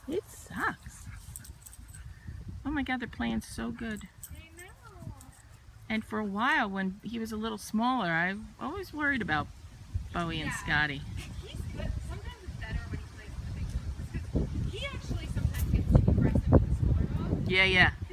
It sucks. Oh my God, they're playing so good. I know. And for a while, when he was a little smaller, I always worried about Bowie and Scottie. He's good. Sometimes it's better when he plays with the big dogs. Because he actually sometimes gets too aggressive with the smaller dogs. Yeah, yeah.